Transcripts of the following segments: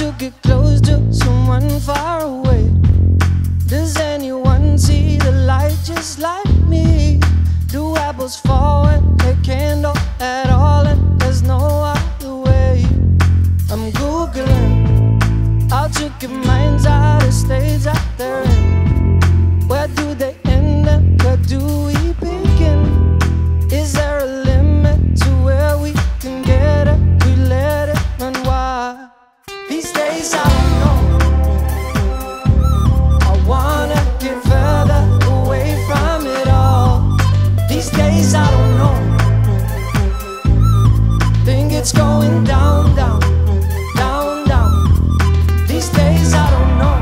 to get close to someone far away. Does anyone see the light just like me? Do apples fall when they can't at all, and there's no other way? I'm Googling how to get minds out of states out there. Where do they end and where do we begin? Is there a limit to where we can get it? We let it run wild. These days I don't know. I wanna get further away from it all. These days I don't know. Think it's going down, down, down, down. These days I don't know.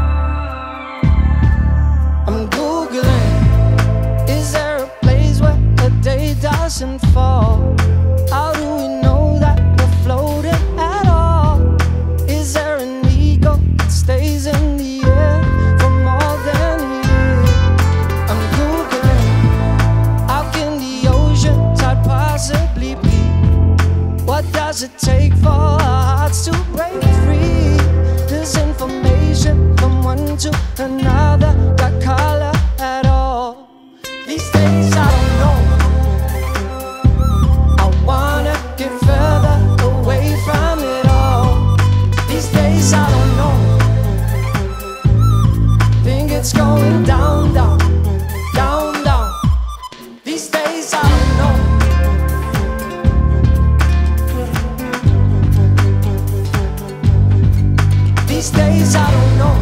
I'm Googling, is there a place where the day doesn't fall? How do we know that we're floating at all? Is there an ego that stays in the air for more than a year? I'm Googling, how can the ocean tide possibly be? What does it take for our hearts to break free? Does information from one to another got color at all? These days I don't know. I wanna get further away from it all. These days I don't know. Think it's going down, down, down, down. These days I don't know. These days I don't know.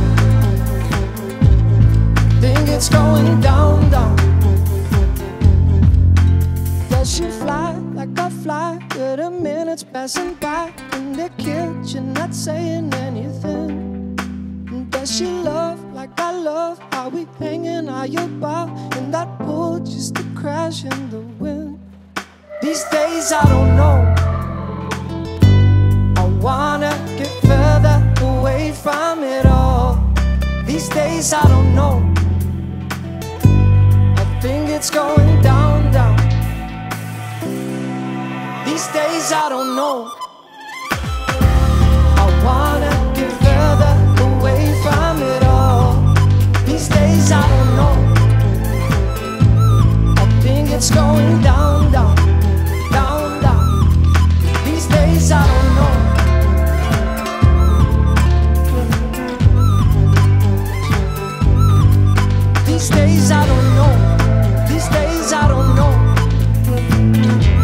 Think it's going down, down. Does she fly like I fly with the minutes passing by in the kitchen, not saying anything? And does she love like I love how we hanging out your bar in that pool just to crash in the wind? These days I don't know. I wanna get further away from it all. These days I don't know. I think it's going down, down. These days I don't know. I wanna get further away from it all. These days I don't know. I think it's going down, down, down, down. These days I don't know. These days I don't know. These days I don't know.